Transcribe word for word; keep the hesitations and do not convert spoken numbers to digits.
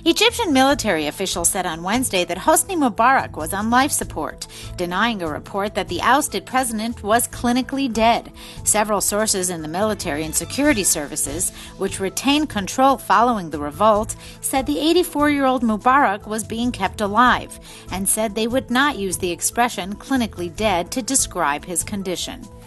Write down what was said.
Egyptian military officials said on Wednesday that Hosni Mubarak was on life support, denying a report that the ousted president was clinically dead. Several sources in the military and security services, which retained control following the revolt, said the eighty-four-year-old Mubarak was being kept alive, and said they would not use the expression clinically dead to describe his condition.